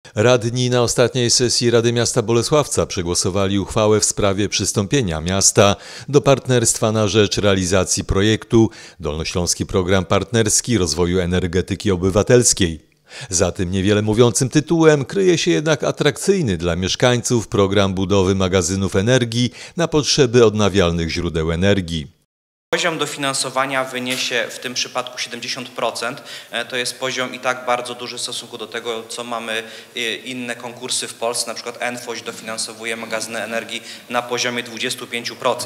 Radni na ostatniej sesji Rady Miasta Bolesławca przegłosowali uchwałę w sprawie przystąpienia miasta do partnerstwa na rzecz realizacji projektu Dolnośląski Program Partnerski Rozwoju Energetyki Obywatelskiej. Za tym niewiele mówiącym tytułem kryje się jednak atrakcyjny dla mieszkańców program budowy magazynów energii na potrzeby odnawialnych źródeł energii. Poziom dofinansowania wyniesie w tym przypadku 70%. To jest poziom i tak bardzo duży w stosunku do tego, co mamy inne konkursy w Polsce. Na przykład ENFOŚ dofinansowuje magazyny energii na poziomie 25%.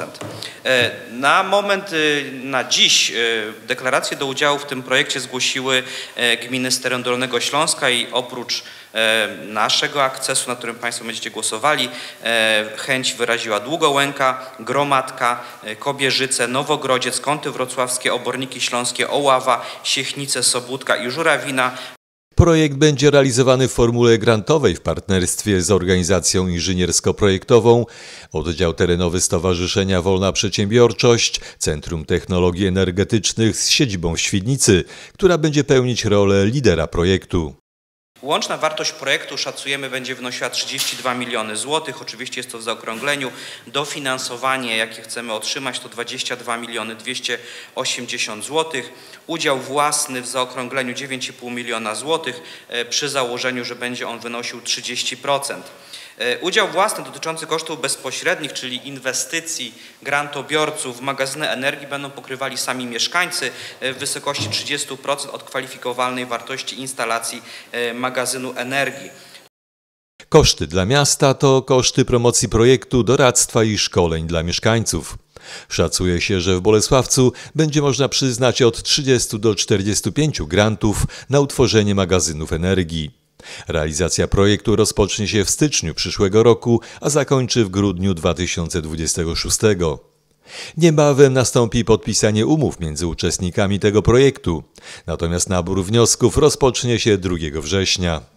Na dziś deklaracje do udziału w tym projekcie zgłosiły gminy z terenu Dolnego Śląska i oprócz naszego akcesu, na którym Państwo będziecie głosowali, chęć wyraziła Długołęka, Gromadka, Kobierzyce, Nowogrodziec, Kąty Wrocławskie, Oborniki Śląskie, Oława, Siechnice, Sobótka i Żurawina. Projekt będzie realizowany w formule grantowej w partnerstwie z organizacją inżyniersko-projektową, oddział terenowy Stowarzyszenia Wolna Przedsiębiorczość, Centrum Technologii Energetycznych z siedzibą w Świdnicy, która będzie pełnić rolę lidera projektu. Łączna wartość projektu szacujemy będzie wynosiła 32 miliony złotych. Oczywiście jest to w zaokrągleniu. Dofinansowanie, jakie chcemy otrzymać, to 22 miliony 280 złotych. Udział własny w zaokrągleniu 9,5 miliona złotych przy założeniu, że będzie on wynosił 30%. Udział własny dotyczący kosztów bezpośrednich, czyli inwestycji grantobiorców w magazyny energii będą pokrywali sami mieszkańcy w wysokości 30% od kwalifikowalnej wartości instalacji magazynu energii. Koszty dla miasta to koszty promocji projektu, doradztwa i szkoleń dla mieszkańców. Szacuje się, że w Bolesławcu będzie można przyznać od 30 do 45 grantów na utworzenie magazynów energii. Realizacja projektu rozpocznie się w styczniu przyszłego roku, a zakończy w grudniu 2026. Niebawem nastąpi podpisanie umów między uczestnikami tego projektu, natomiast nabór wniosków rozpocznie się 2 września.